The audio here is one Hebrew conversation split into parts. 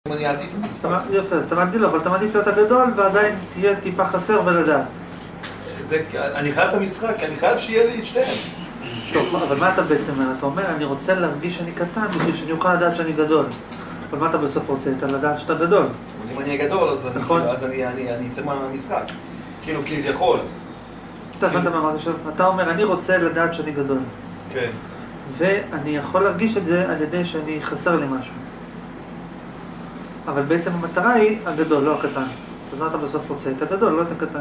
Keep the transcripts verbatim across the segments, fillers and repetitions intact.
אני אעדיף מצטרף. יפה, אז אתה מעדיף לו, אבל אתה מעדיף להיות הגדול ועדיין תהיה טיפה חסר ולדעת. אני חייב את המשחק, אני חייב שיהיה לי את שתיהם. טוב, אבל מה אתה בעצם אומר? אתה אומר, אני רוצה להרגיש שאני קטן בשביל שאני אוכל לדעת שאני גדול. אבל מה אתה בסוף רוצה? אתה לדעת שאתה גדול. אם אני אהיה גדול, אז אני אצא מהמשחק. כאילו, כביכול. אתה הבנת מה אמרתי עכשיו? אתה אומר, אני רוצה לדעת שאני גדול. כן. ואני יכול להרגיש את זה על ידי שאני חסר לי משהו. אבל בעצם המטרה היא הגדול, לא הקטן. אז מה אתה בסוף רוצה? את הגדול, לא את הקטן.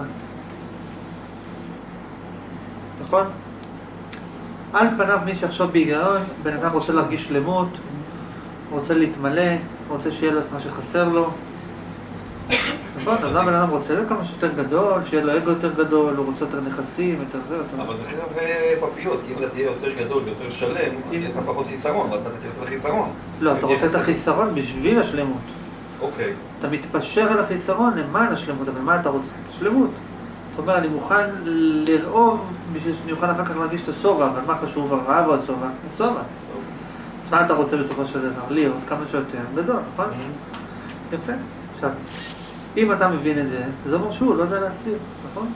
נכון? על פניו מי שיחשוב בהיגיון, בן אדם רוצה להרגיש שלמות, רוצה להתמלא, רוצה שיהיה לו את מה שחסר לו. נכון? אז הבן אדם רוצה להיות כמה שיותר גדול, שיהיה לו אגו יותר גדול, הוא רוצה יותר נכסים, יותר זה, יותר... אבל זה חרב פפיות, כי אם אתה תהיה יותר גדול ויותר שלם, אז יהיה לך פחות חיסרון, ואז אתה תתן את החיסרון. לא, אתה רוצה את החיסרון בשביל השלמות. אוקיי. אתה מתפשר על החיסרון למען השלמות, אבל מה אתה רוצה? את השלמות. זאת אומרת, אני מוכן לרעוב בשביל שאני אוכל אחר כך להרגיש את הסובה, אבל מה חשוב, הרעב או הסובה? הסובה. אז מה אתה רוצה בסופו של דבר? להיות כמה שיותר גדול, נכון? יפה. עכשיו, אם אתה מבין את זה, זה אומר שהוא לא יודע להסביר, נכון?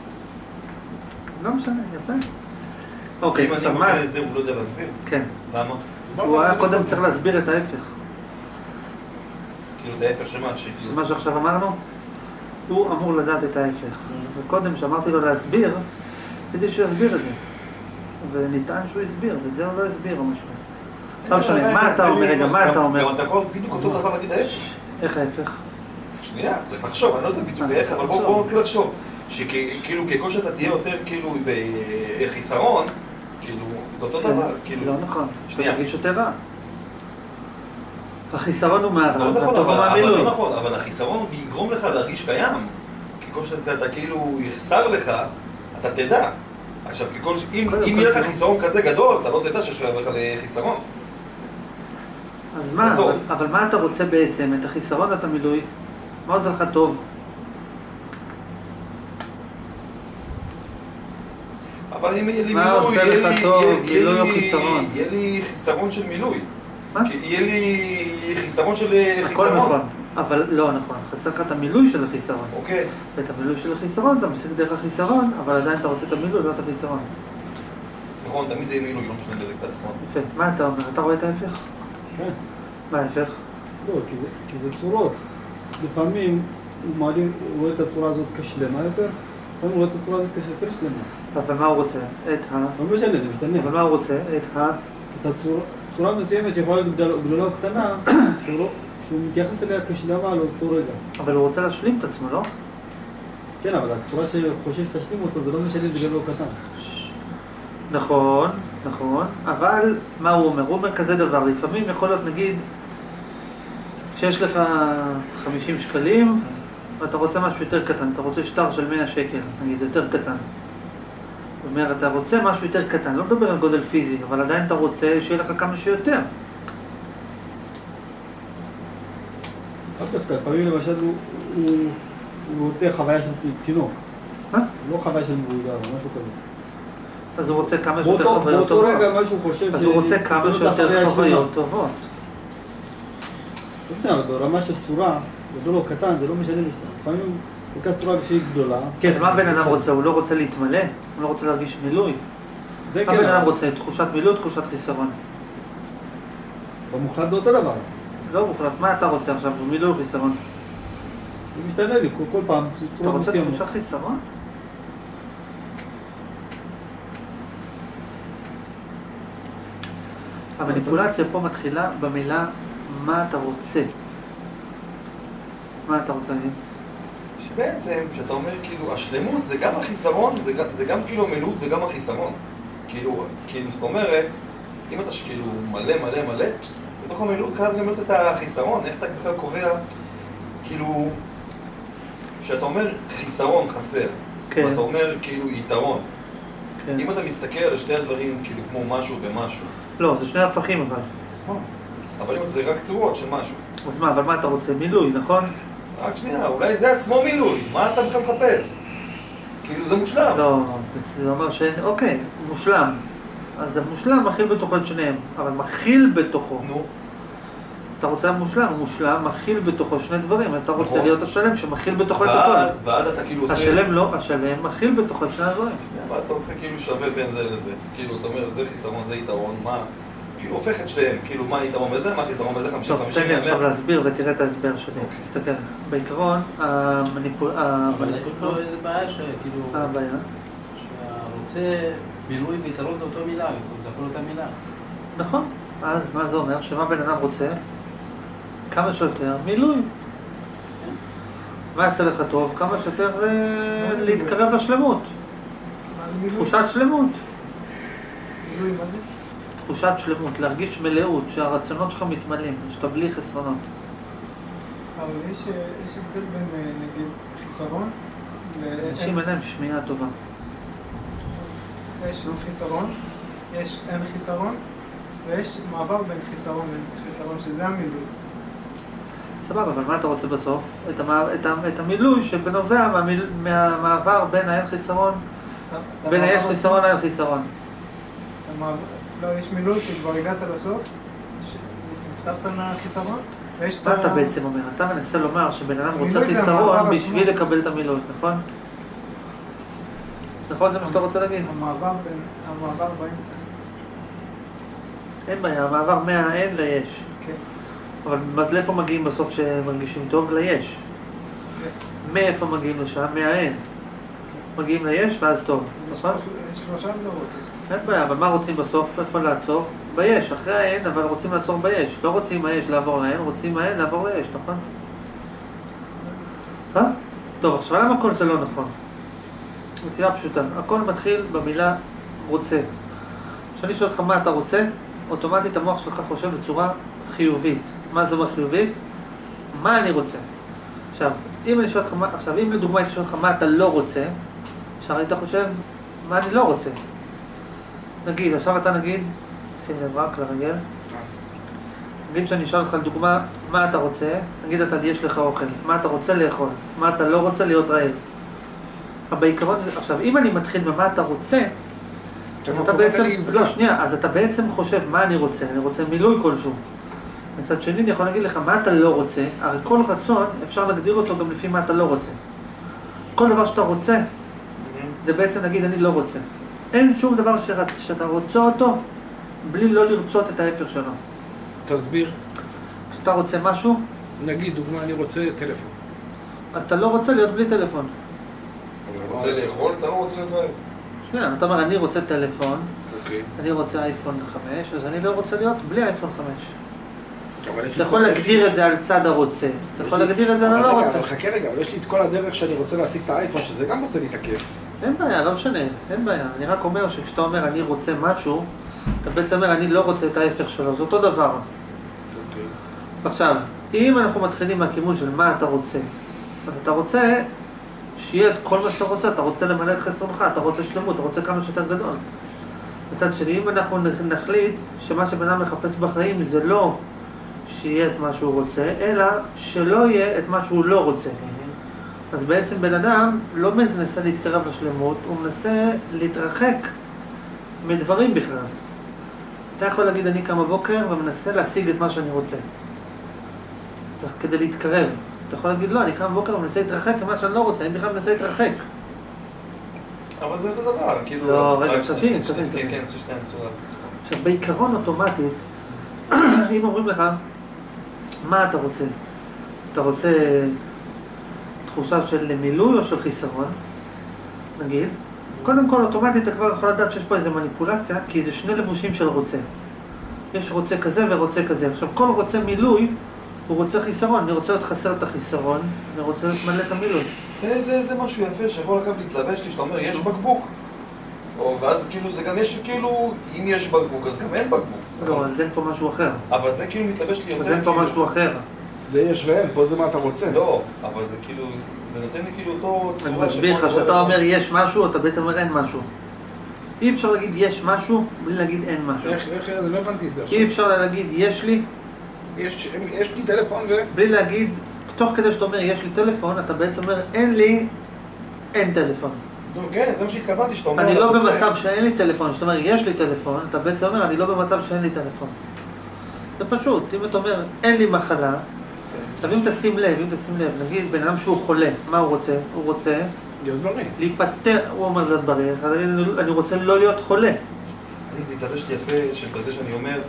לא משנה, יפה. אוקיי, אם אני מבין את זה, הוא לא יודע להסביר? כן. למה? הוא היה קודם צריך להסביר את ההפך. כאילו את ההפך שמה? מה שעכשיו אמרנו? הוא אמור לדעת את ההפך. וקודם שאמרתי לו להסביר, רציתי שהוא יסביר את זה. ונטען שהוא הסביר, ואת זה הוא לא הסביר או משהו. לא משנה, מה אתה אומר? רגע, מה אתה אומר? גם אתה יכול בדיוק אותו דבר להגיד ההפך. איך ההפך? שנייה, צריך לחשוב, אני לא יודע בדיוק איך, אבל בואו נתחיל לחשוב. שכאילו ככל שאתה תהיה יותר כאילו בחיסרון, כאילו, זה אותו דבר, כאילו... לא נכון, שנייה. אתה תרגיש יותר רע. החיסרון הוא מהרע, לא נכון, הטוב הוא אבל מהמילוי. לא נכון, אבל החיסרון הוא יגרום לך להרגיש קיים. ככל שאתה כאילו יחסר לך, אתה תדע. עכשיו, אם יהיה לך חיסרון כזה גדול, אתה לא תדע שיש לך חיסרון. אז מה, אבל מה אתה רוצה בעצם? את החיסרון את המילוי? מה עושה לך טוב? אבל אם יהיה לי מה מילוי, עושה לך טוב, מילוי או חיסרון? יהיה לי חיסרון של מילוי. מה? יהיה לי חיסרון של חיסרון. הכל נכון, אבל לא נכון. חסר לך את המילוי של החיסרון. אוקיי. ואת המילוי של החיסרון, אתה משיג דרך החיסרון, אבל עדיין אתה רוצה את המילוי, לא את החיסרון. נכון, תמיד זה יהיה מילוי, לא משנה בזה קצת, נכון. יפה. מה אתה אומר? אתה רואה את ההפך? כן. מה ההפך? לא, כי זה, כי זה צורות. לפעמים הוא מעלים, הוא רואה את הצורה הזאת כשלמה יותר, לפעמים הוא רואה את הצורה הזאת כשיותר שלמה. אבל מה הוא רוצה? את ה... לא משנה, זה משתנה. אבל מה הוא רוצה? את ה... את הצורה, צורה מסוימת שיכולה להיות גדולה או קטנה, שהוא, לא, שהוא מתייחס אליה כשלמה לאותו רגע. אבל הוא רוצה להשלים את עצמו, לא? כן, אבל הצורה שחושב שתשלים אותו, זה לא משנה אם זה גדול או קטן. נכון, נכון, אבל מה הוא אומר? הוא אומר כזה דבר, לפעמים יכול להיות נגיד שיש לך חמישים שקלים ואתה רוצה משהו יותר קטן, אתה רוצה שטר של מאה שקל, נגיד יותר קטן. זאת אומרת, אתה רוצה משהו יותר קטן, לא מדבר על גודל פיזי, אבל עדיין אתה רוצה שיהיה לך כמה שיותר. רק דווקא, לפעמים למשל הוא, הוא, הוא רוצה חוויה של תינוק. מה? לא חוויה של מבוגר, משהו כזה. אז הוא רוצה כמה שיותר חוויות טובות. באותו רגע משהו חושב... אז הוא רוצה כמה שיותר חוויות טובות. לא משנה, אבל ברמה של צורה, גדול או קטן, זה לא משנה בכלל. לפעמים לקח צורה שהיא גדולה. כן, אז מה בן אדם רוצה? הוא לא רוצה להתמלא? הוא לא רוצה להרגיש מילוי? מה בן אדם רוצה? תחושת מילוי, תחושת חיסרון? במוחלט זה אותו דבר. לא מוחלט, מה אתה רוצה עכשיו? מילוי או חיסרון? זה משתנה לי, כל פעם. אתה רוצה תחושת חיסרון? המניפולציה פה מתחילה במילה מה אתה רוצה. מה אתה רוצה להגיד? שבעצם, כשאתה אומר כאילו, השלמות זה גם החיסרון, זה גם, זה גם כאילו המילאות וגם החיסרון. כאילו, כאילו, זאת אומרת, אם אתה שכאילו מלא מלא מלא, בתוך המילאות חייב גם להיות את החיסרון. איך אתה בכלל קובע, כאילו, כשאתה אומר חיסרון חסר, כן. ואתה אומר כאילו יתרון, כן. אם אתה מסתכל על שתי הדברים כאילו כמו משהו ומשהו, לא, זה שני הפכים אבל. אז מה? אבל אם זה רק צורות של משהו. אז מה, אבל מה אתה רוצה? מילוי, נכון? רק שנייה, אולי זה עצמו מילוי, מה אתה בכלל מחפש? כאילו זה מושלם. לא, זה אומר שאין, אוקיי, מושלם. אז המושלם מכיל בתוכו את שניהם, אבל מכיל בתוכו. נו. אתה רוצה מושלם, מושלם מכיל בתוכו שני דברים, אז אתה רוצה נכון. להיות השלם שמכיל בתוכו את ואז, הכל. ואז אתה כאילו עושה... השלם לא, השלם מכיל בתוכו את שני הדברים. ואז אתה עושה כאילו שווה בין זה לזה. כאילו, אתה אומר, זה חיסרון, זה יתרון, מה... כאילו, הופך את שתיהם. כאילו, מה היתרון בזה, מה חיסרון בזה, חמישים טוב, חמישים תן לי עכשיו להסביר ותראה את ההסבר שלי. תסתכל. בעיקרון, המניפול... אבל יש פה איזה בעיה שכאילו... הבעיה? שהרוצה מילוי ויתרון זה אותו מילה, זה הכל אותה מילה. נכון. אז מה זה אומר? שמה בן אדם רוצה? כמה שיותר מילוי. מה יעשה לך טוב? כמה שיותר להתקרב לשלמות. תחושת שלמות. מילוי, מה זה? תחושת שלמות, להרגיש מלאות, שהרצונות שלך מתמלאים, שאתה בלי חסרונות. אבל יש יש הבדל בין, נגיד, חיסרון אנשים אין להם שמיעה טובה. יש חיסרון, יש אין חיסרון, ויש מעבר בין חיסרון בין חיסרון, שזה המילוי. סבבה, אבל מה אתה רוצה בסוף? את, המע... את, ה... את המילוי שבנובע מהמיל... מהמעבר בין האין חיסרון, בין היש חיסרון לאין חיסרון. המעבר... לא, יש מילוי שכבר הגעת לסוף, נפתרת מהחיסרון, ויש את ה... מה אתה בעצם אומר? אתה מנסה לומר שבן אדם רוצה חיסרון בשביל לקבל את המילוי, נכון? נכון, זה מה שאתה רוצה להגיד? המעבר בין... המעבר באמצע. אין בעיה, המעבר מהאין ליש. כן. אבל לאיפה מגיעים בסוף שמרגישים טוב? ליש. מאיפה מגיעים לשם? מהאין. מגיעים ליש ואז טוב, נכון? יש שלושה דברות. אין בעיה, אבל מה רוצים בסוף? איפה לעצור? ביש, אחרי האין, אבל רוצים לעצור ביש. לא רוצים היש לעבור לאין, רוצים האין לעבור ליש, נכון? אה? טוב, עכשיו למה כל זה לא נכון? מסיבה פשוטה, הכל מתחיל במילה רוצה. כשאני שואל אותך מה אתה רוצה, אוטומטית המוח שלך חושב בצורה חיובית. מה זה אומר חיובית? מה אני רוצה? עכשיו, אם אני שואל אותך, עכשיו, אם לדוגמה הייתי שואל אותך מה אתה לא רוצה, עכשיו היית חושב מה אני לא רוצה. נגיד, עכשיו אתה נגיד, שים לב רק לרגל, נגיד שאני אשאל אותך לדוגמה מה אתה רוצה, נגיד אתה יש לך אוכל, מה אתה רוצה לאכול, מה אתה לא רוצה להיות רעב. אבל בעיקרון זה, עכשיו, אם אני מתחיל במה אתה רוצה, אז אתה בעצם, לא, שנייה, אז אתה בעצם חושב מה אני רוצה, אני רוצה מילוי כלשהו. מצד שני, אני יכול להגיד לך מה אתה לא רוצה, הרי כל רצון אפשר להגדיר אותו גם לפי מה אתה לא רוצה. כל דבר שאתה רוצה, זה בעצם להגיד אני לא רוצה. אין שום דבר שאתה רוצה אותו, בלי לא לרצות את ההפך שלו. תסביר. כשאתה רוצה משהו, נגיד, דוגמה, אני רוצה טלפון. אז אתה לא רוצה להיות בלי טלפון. אתה רוצה לאכול, אתה לא רוצה להיות רעב. שנייה, אתה אומר, אני רוצה טלפון, אוקיי. אני רוצה אייפון חמש, אז אני לא רוצה להיות בלי אייפון חמש. אבל יש אתה לי יכול כל- להגדיר את זה על צד הרוצה, אתה יכול להגדיר את זה על אבל הלא רגע, רוצה. אבל חכה רגע, אבל יש לי את כל הדרך שאני רוצה להשיג את האייפון, שזה גם עושה לי את הכיף. אין בעיה, לא משנה, אין בעיה. אני רק אומר שכשאתה אומר אני רוצה משהו, אתה בעצם אומר אני לא רוצה את ההפך שלו, זה אותו דבר. אוקיי. עכשיו, אם אנחנו מתחילים מהכיוון של מה אתה רוצה, אז אתה רוצה שיהיה את כל מה שאתה רוצה, אתה רוצה למלא את חסרונך, אתה רוצה שלמות, אתה רוצה כמה שיותר גדול. מצד שני, אם אנחנו נחליט שמה שבן אדם מחפש בחיים זה לא שיהיה את מה שהוא רוצה, אלא שלא יהיה את מה שהוא לא רוצה. אז בעצם בן אדם לא מנסה להתקרב לשלמות, הוא מנסה להתרחק מדברים בכלל. אתה יכול להגיד אני קם בבוקר ומנסה להשיג את מה שאני רוצה. כדי להתקרב. אתה יכול להגיד לא, אני קם בבוקר ומנסה להתרחק ממה שאני לא רוצה, אני בכלל מנסה להתרחק. אבל זה אותו דבר, כאילו... לא, רגע, רק תבין, שנייה, תבין, כן, תבין. כן, שנייה, צורה. עכשיו, בעיקרון אוטומטית, אם אומרים לך, מה אתה רוצה? אתה רוצה תחושה של מילוי או של חיסרון, נגיד, קודם כל אוטומטית אתה כבר יכול לדעת שיש פה איזו מניפולציה, כי זה שני לבושים של רוצה. יש רוצה כזה ורוצה כזה. עכשיו, כל רוצה מילוי, הוא רוצה חיסרון. אני רוצה להיות חסר את החיסרון, אני רוצה להיות מלא את המילוי. זה, זה, זה משהו יפה שיכול לקב להתלבש לי, שאתה אומר, יש בקבוק. או, ואז כאילו, זה גם יש כאילו, אם יש בקבוק, אז גם אין בקבוק. לא, אז אין פה משהו אחר. אבל זה כאילו מתלבש לי יותר, אז אין פה כאילו... משהו אחר. זה יש ואין, פה זה מה אתה רוצה. לא, אבל זה כאילו, זה נותן לי כאילו אותו צורה... אני מסביר לך, שאתה אומר יש משהו, אתה בעצם אומר אין משהו. אי אפשר להגיד יש משהו, בלי להגיד אין משהו. איך, איך, אני לא הבנתי את זה עכשיו. אי אפשר להגיד יש לי, יש, יש לי טלפון ו... בלי להגיד, תוך כדי שאתה אומר יש לי טלפון, אתה בעצם אומר אין לי, אין טלפון. כן, זה מה שהתכוונתי, שאתה אומר... אני לא רוצה- במצב שאין לי טלפון, זאת אומרת יש לי טלפון, אתה בעצם אומר אני לא במצב שאין לי טלפון. זה פשוט, אם אתה אומר, אין לי מחלה, אז אם תשים לב, אם תשים לב, נגיד בן אדם שהוא חולה, מה הוא רוצה? הוא רוצה להיות בריא. להיפטר, הוא אומר להיות בריא, אני רוצה לא להיות חולה. אני, זה התלבשתי יפה, שבזה שאני אומר,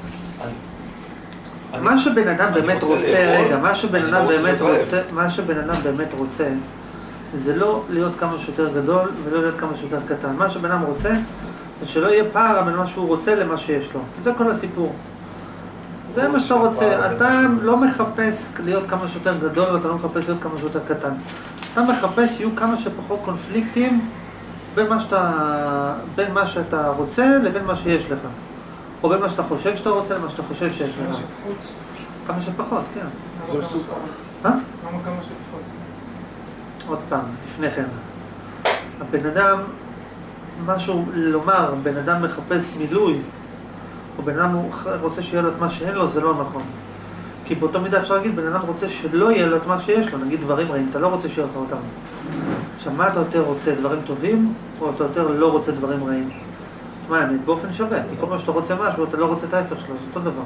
אני, מה שבן אדם באמת רוצה, רגע, מה שבן אדם באמת רוצה, רוצה, מה שבן אדם באמת רוצה, זה לא להיות כמה שיותר גדול ולא להיות כמה שיותר קטן. מה שבן אדם רוצה, זה שלא יהיה פער בין מה שהוא רוצה למה שיש לו. זה כל הסיפור. זה מה שאתה רוצה. אתה לא מחפש להיות כמה שיותר גדול ואתה לא מחפש להיות כמה שיותר קטן. אתה מחפש שיהיו כמה שפחות קונפליקטים בין מה שאתה, בין מה שאתה רוצה לבין מה שיש לך. או בין מה שאתה חושב שאתה רוצה למה שאתה חושב שיש לך. כמה שפחות, כן. זה מסוכן. אה? למה כמה שפחות? עוד פעם, לפני כן. הבן אדם, משהו לומר, בן אדם מחפש מילוי, או בן אדם רוצה שיהיה לו את מה שאין לו, זה לא נכון. כי באותו מידה אפשר להגיד, בן אדם רוצה שלא יהיה לו את מה שיש לו, נגיד דברים רעים, אתה לא רוצה שיהיה לך אותם. עכשיו, מה אתה יותר רוצה, דברים טובים, או אתה יותר לא רוצה דברים רעים? מה האמת? באופן שווה, כי כל מה שאתה רוצה משהו, אתה לא רוצה את ההפך שלו, זה אותו דבר.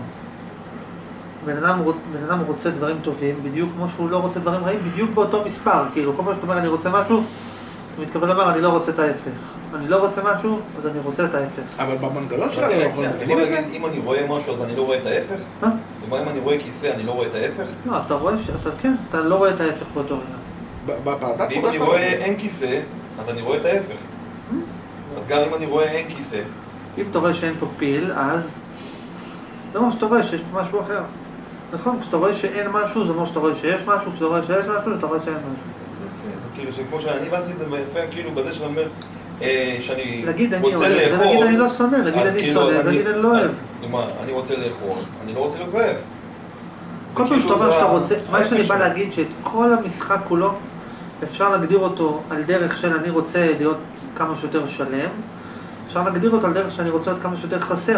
בן אדם, בן אדם רוצה דברים טובים, בדיוק כמו שהוא לא רוצה דברים רעים, בדיוק באותו מספר. כאילו, כל מה שאתה אומר, אני רוצה משהו, אתה מתכוון לומר, אני לא רוצה את ההפך. אני לא רוצה משהו, אז אני רוצה את ההפך. אבל במנגנון שלנו, אני אנחנו יכול מבינים את זה? להגיד, אם אני רואה משהו אז אני לא רואה את ההפך? אה? כלומר, אם אני רואה כיסא אני לא רואה את ההפך? לא, אתה רואה שאתה, כן, אתה לא רואה את ההפך באותו רגע. בדת ואם אני רואה אין כיסא, אז אני רואה את ההפך. אז גם אם אני רואה אין כיסא, אם אתה רואה שאין פה פיל, אז זה אומר שאתה רואה שיש פה משהו אחר. נכון? כשאתה רואה שאין משהו, זה אומר שאתה רואה שיש משהו, כשאתה רואה שיש משהו, אתה רואה שאין משהו. זה כאילו שכמו שאני הבנתי את זה יפה, כאילו בזה שאני אומר שאני להגיד אני רוצה אוהב, זה להגיד לאכול, אני לא שונא, להגיד אז אני כאילו, שונא, אז זה להגיד אני לא אוהב. כלומר, אני רוצה לאכול, אני לא רוצה להיות רעב. כל פעם שאתה אומר שאתה רוצה, מה שאני בא להגיד שאת כל המשחק כולו אפשר להגדיר אותו על דרך של אני רוצה להיות כמה שיותר שלם, אפשר להגדיר אותו על דרך שאני רוצה להיות כמה שיותר חסר.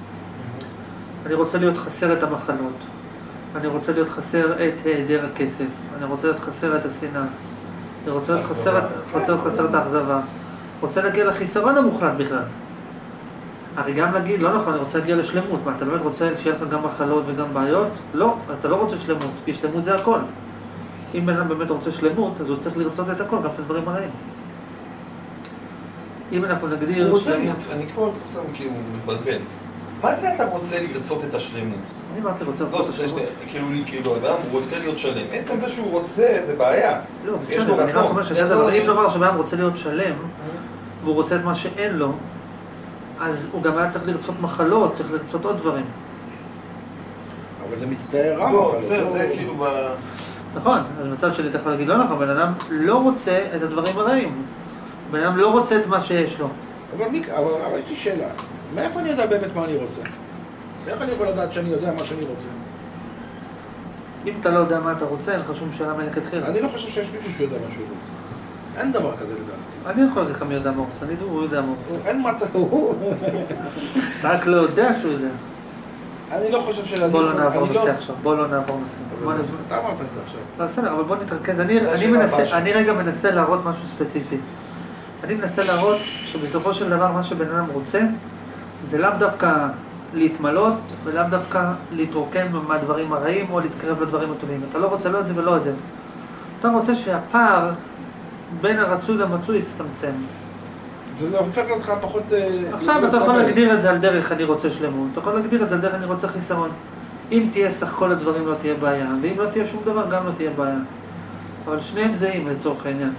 אני רוצה להיות חסר את המחלות, אני רוצה להיות חסר את היעדר הכסף, אני רוצה להיות חסר את השנאה, אני רוצה להיות חסר את, רוצה להיות חסר את האכזבה, רוצה להגיע לחיסרון המוחלט בכלל. הרי גם להגיד, לא נכון, אני רוצה להגיע לשלמות. מה, אתה באמת רוצה שיהיה לך גם מחלות וגם בעיות? לא, אז אתה לא רוצה שלמות, כי שלמות זה הכל. אם בן אדם באמת רוצה שלמות, אז הוא צריך לרצות את הכל, גם את הדברים הרעים. אם אנחנו נגדיר הוא רוצה שלמות... לרצות, אני כבר קצת כאילו מתבלבל. מה זה אתה רוצה לרצות את השלמות? אני אמרתי רוצה לא, לרצות את זה השלמות. כאילו לי, כאילו, אדם רוצה להיות שלם. עצם זה שהוא רוצה, זה בעיה. לא, יש לו בסדר, אני רק רצון. אומר שזה דבר, אם נאמר שבן אדם רוצה להיות שלם, והוא רוצה את מה שאין לו, אז הוא גם היה צריך לרצות מחלות, צריך לרצות עוד דברים. אבל זה מצטער רע. לא, אבל זה לא- זה כאילו ב... נכון, אז מצד שלי אתה יכול להגיד, לא נכון, בן אדם לא רוצה את הדברים הרעים. בן אדם לא רוצה את מה שיש לו. אבל מיק, אבל אבל יש לי שאלה. מאיפה אני יודע באמת מה אני רוצה? איך אני יכול לדעת שאני יודע מה שאני רוצה? אם אתה לא יודע מה אתה רוצה, אין לך שום שאלה מלכתחילה. אני לא חושב שיש מישהו שיודע מה שהוא רוצה. אין דבר כזה לדעתי. אני יכול להגיד לך מי יודע מה הוא רוצה, אני יודע, הוא יודע מה הוא רוצה. אין מצב, הוא... אתה רק לא יודע שהוא יודע. אני לא חושב שלהגיד... בוא לא נעבור אני לא- נושא עכשיו, בוא לא נעבור נושא. בוא נ- אתה אמרת את זה עכשיו. לא, בסדר, אבל בוא נתרכז. אני, זה אני, השאלה הבאה מנסה, שלי. אני רגע מנסה להראות משהו ספציפי. אני מנסה להראות שבסופו של דבר מה שבן אדם רוצה זה לאו דווקא להתמלות ולאו דווקא להתרוקן מהדברים הרעים או להתקרב לדברים הטובים. אתה לא רוצה לא את זה ולא את זה. אתה רוצה שהפער בין הרצוי למצוי יצטמצם. וזה הופך אותך פחות... אה, עכשיו לא אתה יכול סבל. להגדיר את זה על דרך אני רוצה שלמות, אתה יכול להגדיר את זה על דרך אני רוצה חיסרון. אם תהיה סך כל הדברים לא תהיה בעיה, ואם לא תהיה שום דבר גם לא תהיה בעיה. אבל שניהם זהים לצורך העניין.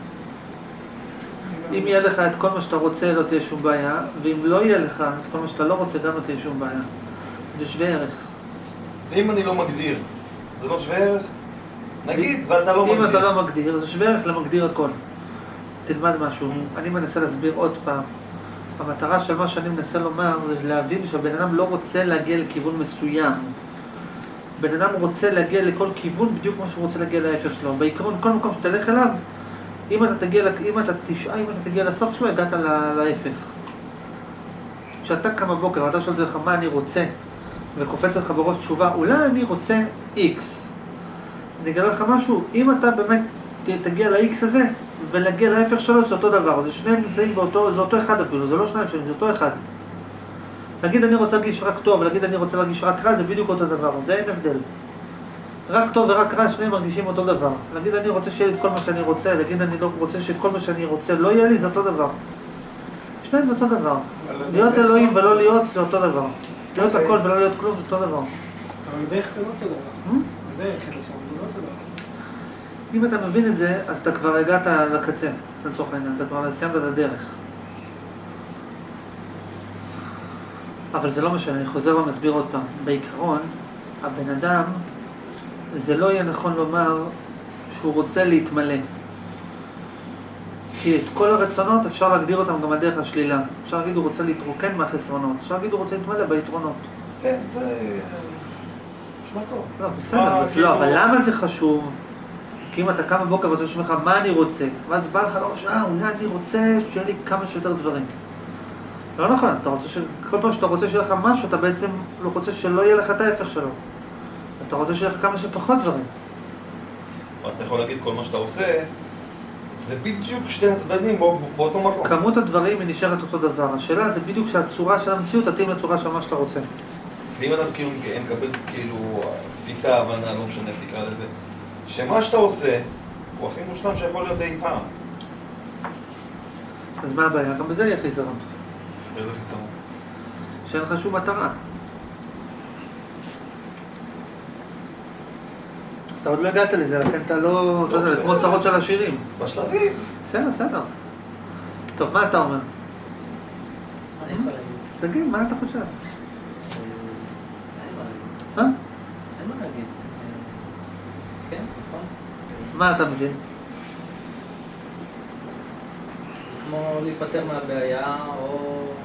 אם יהיה לך את כל מה שאתה רוצה לא תהיה שום בעיה, ואם לא יהיה לך את כל מה שאתה לא רוצה גם לא תהיה שום בעיה. זה שווה ערך. ואם אני לא מגדיר, זה לא שווה ערך? נגיד, ואתה לא מגדיר. אם אתה לא מגדיר, זה שווה ערך למגדיר הכל. תלמד משהו. אני מנסה להסביר עוד פעם. המטרה של מה שאני מנסה לומר זה להבין שהבן אדם לא רוצה להגיע לכיוון מסוים. בן אדם רוצה להגיע לכל כיוון בדיוק כמו שהוא רוצה להגיע להפך שלו. בעיקרון, כל מקום שתלך אליו, אם אתה תגיע, אם אתה תשעה, אם אתה תגיע לסוף שלו, הגעת לה- להפך. כשאתה קם בבוקר ואתה שואל לך מה אני רוצה, וקופץ לך בראש תשובה, אולי אני רוצה X. אני אגלה לך משהו, אם אתה באמת ת- תגיע ל-X הזה, ולהגיע להפך שלו, זה אותו דבר. זה שניהם נמצאים באותו, זה אותו אחד אפילו, זה לא שניים שונים, זה אותו אחד. להגיד אני רוצה להרגיש רק טוב, ולהגיד אני רוצה להרגיש רק רע, זה בדיוק אותו דבר, זה אין הבדל. רק טוב ורק רע, שניהם מרגישים אותו דבר. להגיד אני רוצה שיהיה לי את כל מה שאני רוצה, להגיד אני לא רוצה שכל מה שאני רוצה לא יהיה לי, זה אותו דבר. שניהם זה אותו דבר. להיות אלוהים ולא להיות זה אותו דבר. להיות הכל ולא להיות כלום זה אותו דבר. אבל בדרך זה לא אותו דבר. בדרך זה לא אותו דבר. אם אתה מבין את זה, אז אתה כבר הגעת לקצה, לצורך העניין, אתה כבר סיימת את הדרך. אבל זה לא משנה, אני חוזר ומסביר עוד פעם. בעיקרון, הבן אדם, זה לא יהיה נכון לומר שהוא רוצה להתמלא. כי את כל הרצונות אפשר להגדיר אותם גם על דרך השלילה. אפשר להגיד הוא רוצה להתרוקן מהחסרונות, אפשר להגיד הוא רוצה להתמלא ביתרונות. כן, זה... נשמע טוב. לא, בסדר, לא, אבל למה זה חשוב? כי אם אתה קם בבוקר ואתה חושב לך מה אני רוצה, ואז בא לך לראש, אה, אולי אני רוצה שיהיה לי כמה שיותר דברים. לא נכון, אתה רוצה ש... כל פעם שאתה רוצה שיהיה לך משהו, אתה בעצם לא רוצה שלא יהיה לך את ההפך שלו. אז אתה רוצה שיהיה לך כמה שפחות דברים. אז אתה יכול להגיד כל מה שאתה עושה, זה בדיוק שתי הצדדים בא... באותו מקום. כמות הדברים היא נשארת אותו דבר. השאלה זה בדיוק שהצורה של המציאות תתאים לצורה של מה שאתה רוצה. ואם אתה כאילו מקבל כאילו תפיסה, הבנה, לא משנה איך תקרא לזה, שמה שאתה עושה הוא הכי מושלם שיכול להיות אי פעם. אז מה הבעיה? גם בזה יהיה חיסרון. איזה חיסרון? שאין לך שום מטרה. אתה עוד לא הגעת לזה, לכן אתה לא... אתה יודע, כמו צרות של השירים. בשלבים. בסדר, בסדר. טוב, מה אתה אומר? מה אני יכול להגיד? תגיד, מה אתה חושב? אין מה להגיד. אה? אין מה להגיד. כן, נכון. מה אתה מבין? זה כמו להיפטר מהבעיה, או...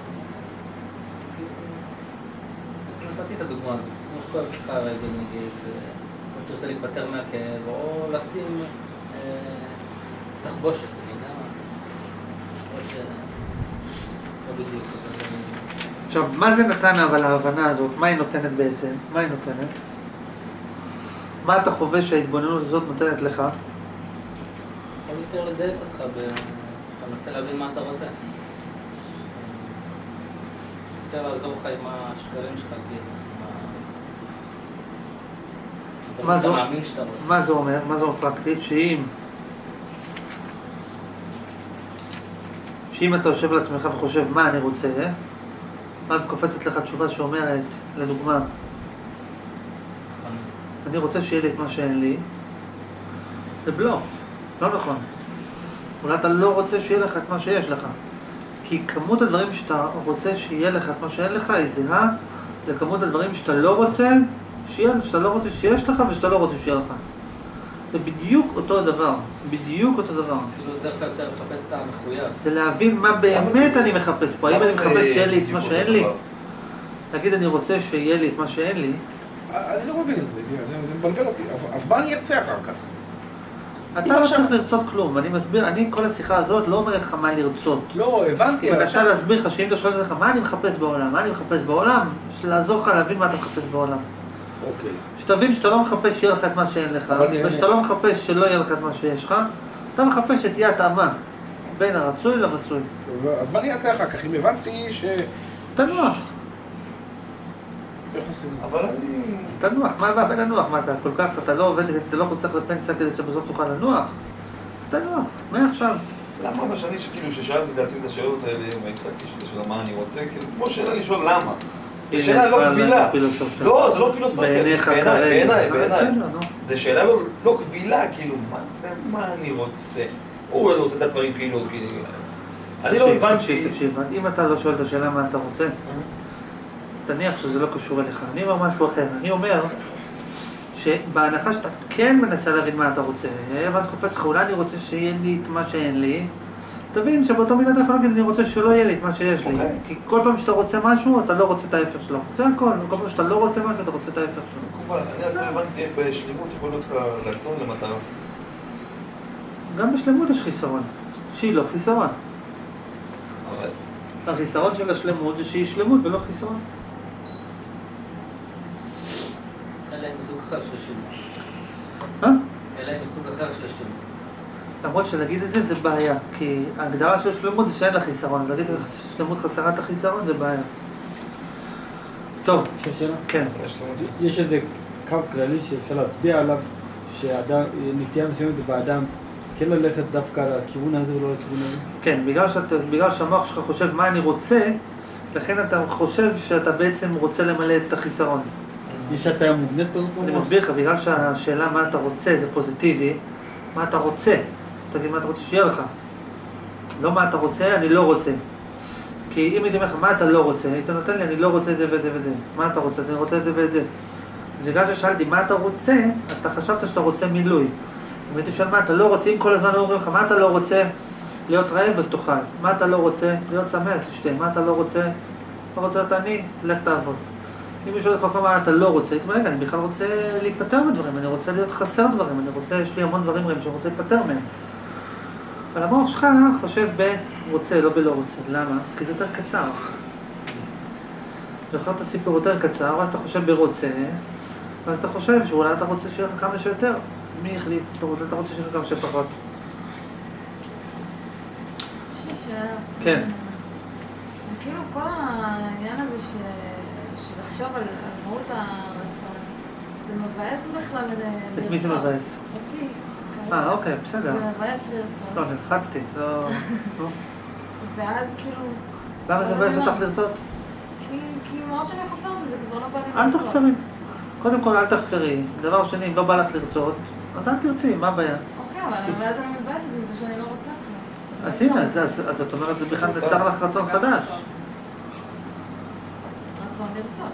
בעצם נתתי את הדוגמה הזאת, זה כמו שכואב לך הרגל נגיד, כמו שאתה רוצה להיפטר מהכאב, או לשים תחבושת, אני יודע מה. או ש... לא בדיוק. עכשיו, מה זה נתן אבל ההבנה הזאת? מה היא נותנת בעצם? מה היא נותנת? מה אתה חווה שההתבוננות הזאת נותנת לך? יכול יותר לדייק אותך, אתה מנסה להבין מה אתה רוצה. יותר לעזור לך עם השקרים שלך, מה אתה זו? מאמין שאתה רוצה. מה זה אומר? מה זה אומר פרקטית? שאם שאם אתה יושב לעצמך וחושב מה אני רוצה, אז קופצת לך תשובה שאומרת, לדוגמה, אני רוצה שיהיה לי את מה שאין לי, זה בלוף, לא נכון. אולי אתה לא רוצה שיהיה לך את מה שיש לך. כי כמות הדברים שאתה רוצה שיהיה לך את מה שאין לך היא זהה לכמות הדברים שאתה לא רוצה שיהיה, שאתה לא רוצה שיש לך ושאתה לא רוצה שיהיה לך. זה בדיוק אותו דבר, בדיוק אותו דבר. כאילו זה לך יותר לחפש את המחויב. זה להבין מה באמת אני מחפש פה. האם אני מחפש שיהיה לי את מה שאין לי? להגיד אני רוצה שיהיה לי את מה שאין לי. אני לא מבין את זה, זה מבלבל אותי. אז מה אני ארצה אחר כך? אתה לא צריך לרצות כלום, אני מסביר, אני כל השיחה הזאת לא אומרת לך מה לרצות. לא, הבנתי. אני מנסה להסביר לך שאם אתה שואל לך מה אני מחפש בעולם, מה אני מחפש בעולם, לעזור לך להבין מה אתה מחפש בעולם. אוקיי. שתבין שאתה לא מחפש שיהיה לך את מה שאין לך, ושאתה לא מחפש שלא יהיה לך את מה שיש לך, אתה מחפש שתהיה התאמה בין הרצוי למצוי. אז מה אני אעשה אחר כך? אם הבנתי ש... תנוח. איך עושים את זה? אבל אני... תנוח, מה הבא בין לנוח? מה אתה כל כך, אתה לא עובד, אתה לא חוסך לפנסיה כדי שבסוף תוכל לנוח? אז תנוח, מעכשיו. למה בשני שכאילו ששאלתי את עצמי את השאלות האלה, והפסקתי של השאלה מה אני רוצה, כאילו כמו שאלה לשאול למה. זו שאלה לא קבילה. לא, זה לא פילוסופיה. בעיניך כרגע. בעיניי, בעיניי. בסדר, נו. זו שאלה לא קבילה, כאילו, מה זה מה אני רוצה? הוא רוצה את הדברים כאילו, כאילו... אני לא הבנתי... תקשיב, תקשיב, אם אתה לא שואל את השאלה מה אתה רוצה, תניח שזה לא קשור אליך. אני אומר משהו אחר. אני אומר שבהנחה שאתה כן מנסה להבין מה אתה רוצה, ואז קופץ לך, אולי אני רוצה שיהיה לי את מה שאין לי, תבין שבאותו מידה אתה יכול להגיד, אני רוצה שלא יהיה לי את מה שיש לי. כי כל פעם שאתה רוצה משהו, אתה לא רוצה את ההפך שלו. זה הכל. כל פעם שאתה לא רוצה משהו, אתה רוצה את ההפך שלו. מקובל. אני לא הבנתי איך בשלימות יכול להיות לך רצון למטרה. גם בשלמות יש חיסרון. שהיא לא חיסרון. החיסרון של השלמות זה שהיא שלמות ולא חיסרון. אלא עם מסוג אחר של שלמות. אה? אלא עם מסוג אחר של שלמות. למרות שלהגיד את זה זה בעיה, כי ההגדרה של שלמות זה שאין לה חיסרון, להגיד שלמות חסרת החיסרון זה בעיה. טוב, יש שאלה? כן. השלמות. יש איזה קו כללי שאפשר להצביע עליו, שנטייה מסוימת באדם כן ללכת דווקא לכיוון הזה ולא לכיוון הזה? כן, בגלל, שאת, בגלל שהמוח שלך חושב מה אני רוצה, לכן אתה חושב שאתה בעצם רוצה למלא את החיסרון. יש הטעיה מובנית כזאת? אני מסביר לך, בגלל שהשאלה מה אתה רוצה זה פוזיטיבי, מה אתה רוצה? אז תגיד מה אתה רוצה שיהיה לך. לא מה אתה רוצה, אני לא רוצה. כי אם הייתי אומר לך מה אתה לא רוצה, היית נותן לי אני לא רוצה את זה ואת זה ואת זה. מה אתה רוצה? אני רוצה את זה ואת זה. אז בגלל ששאלתי מה אתה רוצה, אז אתה חשבת שאתה רוצה מילוי. אם הייתי שואל מה אתה לא רוצה, אם כל הזמן אומרים לך מה אתה לא רוצה להיות רעב אז תאכל. מה אתה לא רוצה? להיות שמח, תשתה. מה אתה לא רוצה? לא רוצה להיות עני? לך תעבוד. אם מישהו הולך לך מה אתה לא רוצה, הייתי אומר, רגע, אני בכלל רוצה להיפטר מדברים, אני רוצה להיות חסר דברים, אני רוצה, יש לי המון דברים רעים שאני רוצה להיפטר מהם. אבל המוח שלך חושב ברוצה, לא בלא רוצה. למה? כי זה יותר קצר. אתה יכול את הסיפור יותר קצר, ואז אתה חושב ברוצה, ואז אתה חושב שאולי אתה רוצה שיהיה לך כמה שיותר. מי החליט? אתה רוצה, אתה רוצה שיהיה לך כמה שפחות. יש לי שאלה. כן. כאילו כל העניין הזה של לחשוב על מהות הרצון, זה מבאס בכלל לרצות. את מי זה מבאס? אותי. אה, אוקיי, בסדר. זה מבאס לרצות. לא, נלחצתי, לא... ואז כאילו... למה זה מבאס אותך לרצות? כי מאוד שאני חופר בזה, כבר לא בא לי לרצות. אל תחפרי. קודם כל אל תחפרי. דבר שני, אם לא בא לך לרצות, אז אל תרצי, מה הבעיה? אוקיי, אבל ואז אני מתבאסת עם זה שאני לא רוצה כבר. אז הנה, אז את אומרת, זה בכלל נצר לך רצון חדש. רצון לרצות.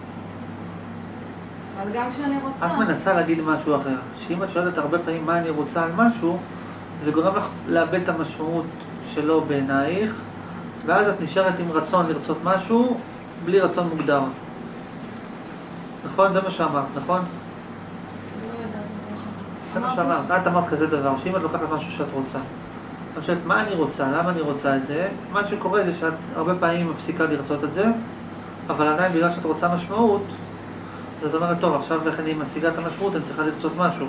אבל גם כשאני רוצה... את מנסה להגיד משהו אחר. שאם את שואלת הרבה פעמים מה אני רוצה על משהו, זה גורם לך לאבד את המשמעות שלו בעינייך, ואז את נשארת עם רצון לרצות משהו, בלי רצון מוגדר. נכון? זה מה שאמרת, נכון? לא יודעת, זה מה שאמרת. את אמרת כזה דבר, שאם את לוקחת משהו שאת רוצה, את שואלת מה אני רוצה, למה אני רוצה את זה, מה שקורה זה שאת הרבה פעמים מפסיקה לרצות את זה, אבל עדיין בגלל שאת רוצה משמעות, זאת אומרת, טוב, עכשיו איך אני משיגה את המשמעות, אני צריכה לרצות משהו.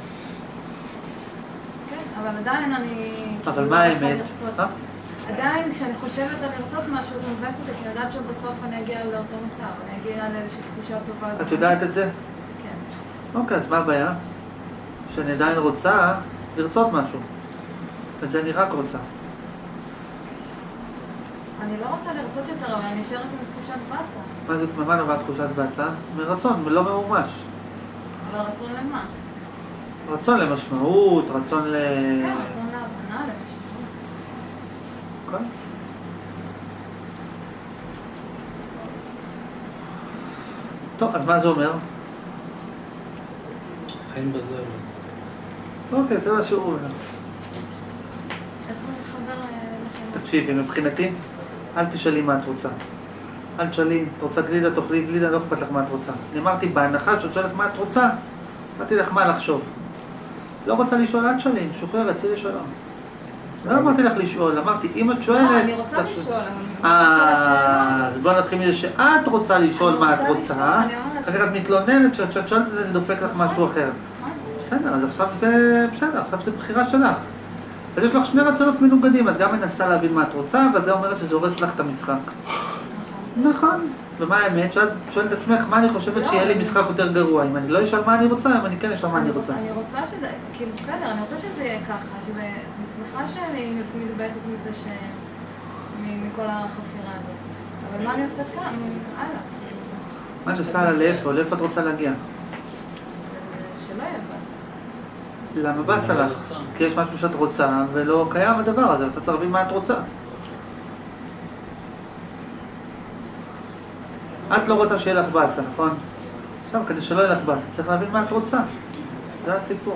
כן, אבל עדיין אני... אבל מה האמת? עדיין כשאני חושבת על לרצות משהו, זה מבאס אותי, כי אני יודעת שבסוף אני אגיע לאותו מצב, אני אגיע לאיזושהי תחושה טובה. את יודעת את זה? כן. אוקיי, אז מה הבעיה? שאני עדיין רוצה לרצות משהו. את זה אני רק רוצה. אני לא רוצה לרצות יותר, אבל אני נשארת עם תחושת באסה. מה זאת, מה נובעת תחושת באסה? מרצון, לא ממומש. אבל רצון למה? רצון למשמעות, רצון ל... כן, רצון להבנה, למשמעות. כן. טוב, אז מה זה אומר? חיים בזרם. אוקיי, זה מה שהוא אומר. איך זה מתחבר לשם? תקשיבי, מבחינתי, אל תשאלי מה את רוצה. אל תשאלי, את רוצה גלידה, תאכלי גלידה, לא אכפת לך מה את רוצה. אני אמרתי, בהנחה שאת שואלת מה את רוצה, אמרתי לך מה לחשוב. לא רוצה לשאול, אל תשאלי, משוחררת, צאי לשלום. לא אמרתי לך לשאול, אמרתי, אם את שואלת... לא, אני רוצה לשאול, אבל... אה, אז בואו נתחיל מזה שאת רוצה לשאול מה את רוצה, אחר את מתלוננת שאת שואלת את זה, זה דופק לך משהו אחר. בסדר, אז עכשיו זה... בסדר, עכשיו זה בחירה שלך. אז יש לך שני רצונות מנוגדים, את גם מנסה להבין מה את רוצה, ואת גם אומרת שזה הורס לך את המשחק. נכון. ומה האמת? שאת שואלת את עצמך, מה אני חושבת שיהיה לי משחק יותר גרוע? אם אני לא אשאל מה אני רוצה, אם אני כן אשאל מה אני רוצה. אני רוצה שזה, כאילו בסדר, אני רוצה שזה יהיה ככה, שזה... אני שמחה שאני מתבאסת מזה ש... מכל החפירה הזאת. אבל מה אני עושה כאן? הלאה. מה אני עושה הלאה לאיפה? לאיפה את רוצה להגיע? שלא יהיה באסה. למה באסה לך? כי יש משהו שאת רוצה ולא קיים הדבר הזה, אז את צריך להבין מה את רוצה. את לא רוצה שיהיה לך באסה, נכון? עכשיו, כדי שלא יהיה לך באסה, צריך להבין מה את רוצה. זה הסיפור.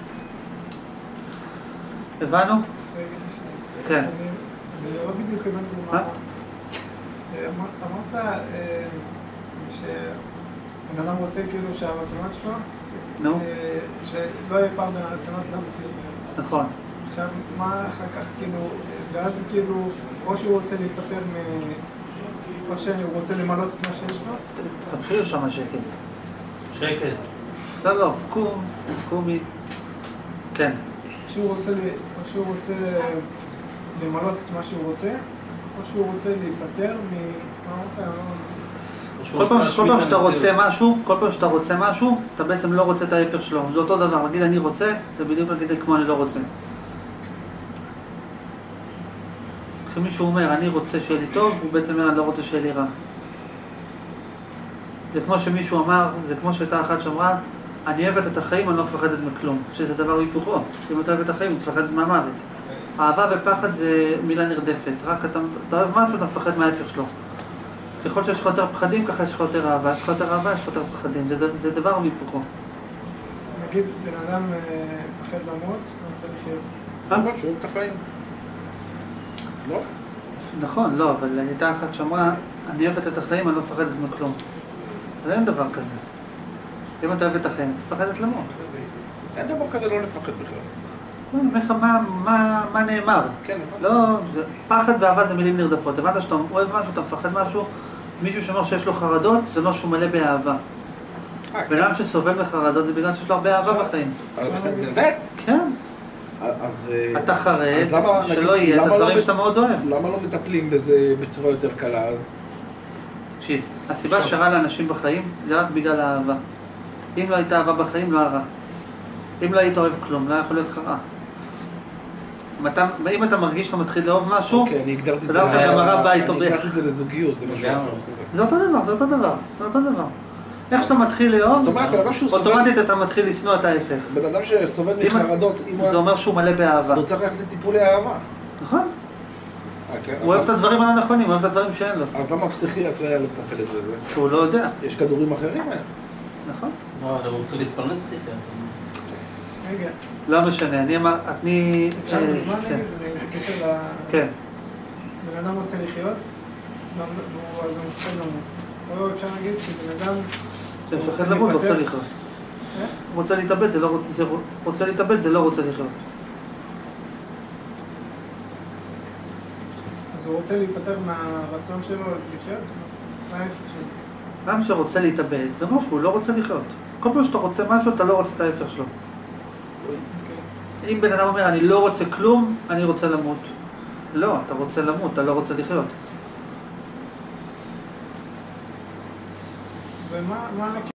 הבנו? כן. אני לא בדיוק הבנתי מה... אמרת שבן אדם רוצה כאילו שהרצונות שלו, נו. שלא יהיה פעם מהרצונות להמציא. נכון. עכשיו, מה אחר כך כאילו, ואז כאילו, או שהוא רוצה להיפטר מ... או שהוא רוצה למלות את מה שיש לו? תפגשו שם שקט. שקט. לא, לא, קום, קומי. כן. שהוא רוצה, או שהוא רוצה למלות את מה שהוא רוצה, או שהוא רוצה להיפטר מ... מה אמרת? כל פעם, כל פעם שאתה רוצה משהו, כל פעם שאתה רוצה משהו, אתה בעצם לא רוצה את ההפך שלו. זה אותו דבר, נגיד אני רוצה, זה בדיוק נגיד כמו אני לא רוצה. כשמישהו אומר אני רוצה שיהיה לי טוב, הוא בעצם אומר אני לא רוצה שיהיה לי רע. זה כמו שמישהו אמר, זה כמו שהייתה אחת שאמרה, אני אוהבת את החיים, אני לא מפחדת מכלום. שזה דבר היפוכו. אם אתה אוהב את החיים, אתה מפחד מהמוות. אהבה ופחד זה מילה נרדפת. רק אתה, אתה אוהב משהו, אתה מפחד מההפך שלו. ככל שיש לך יותר פחדים, ככה יש לך יותר אהבה. יש לך יותר אהבה, יש לך יותר פחדים. זה, זה דבר היפוכו. נגיד, בן אדם מפחד למות, הוא רוצה לחיות. למרות שהוא אוהב את החיים. לא? נכון, לא, אבל הייתה אחת שאמרה, אני אוהבת את החיים, אני לא מפחדת מכלום. אבל אין דבר כזה. אם אתה אוהב את החיים, אתה מפחדת למות. אין דבר כזה לא לפחד בכלל. לא, אני אומר לך מה, מה, מה נאמר. כן, לא, זה, פחד ואהבה זה מילים נרדפות. הבנת שאתה אוהב משהו, אתה מפחד משהו, מישהו שאומר שיש לו חרדות, זה לא שהוא מלא באהבה. בן אדם שסובל מחרדות זה בגלל שיש לו הרבה אהבה בחיים. באמת? כן. אז... אתה חרד, שלא יהיה את הדברים שאתה מאוד אוהב. למה לא מטפלים בזה בצורה יותר קלה אז? תקשיב, הסיבה שרע לאנשים בחיים זה רק בגלל האהבה. אם לא הייתה אהבה בחיים, לא הרע. אם לא היית אוהב כלום, לא יכול להיות לך רע. אם אתה מרגיש שאתה מתחיל לאהוב משהו, אוקיי, אני הגדרתי את זה זה לזוגיות, זה משהו. זה אותו דבר, זה אותו דבר, זה אותו דבר. איך שאתה מתחיל לאהוב, אוטומטית אתה מתחיל לשנוא את ההפך. בן אדם שסובל מחרדות, זה אומר שהוא מלא באהבה. הוא צריך ללכת לטיפולי אהבה. נכון. הוא אוהב את הדברים הנכונים, הוא אוהב את הדברים שאין לו. אז למה הפסיכיאטר היה לו מטפלת בזה? שהוא לא יודע. יש כדורים אחרים היה. נכון. לא, אבל הוא רוצה להתפרנס פסיכיאטר. רגע. לא משנה, אני אמר, אני... אפשר כן. להגיד בקשר ל... כן. בן אדם רוצה לחיות, אז הוא מפחד למות. או אפשר להגיד שבן אדם... שמפחד למות רוצה לחיות. איך? הוא רוצה להתאבד, זה לא רוצה להתאבד, זה לא רוצה לחיות. אז הוא רוצה להיפטר מהרצון שלו לחיות? מה ההפך שלו? אדם שרוצה להתאבד, זה אומר שהוא לא רוצה לחיות. כל פעם שאתה רוצה משהו, אתה לא רוצה את ההפך שלו. אם בן אדם אומר, אני לא רוצה כלום, אני רוצה למות. לא, אתה רוצה למות, אתה לא רוצה לחיות. ומה...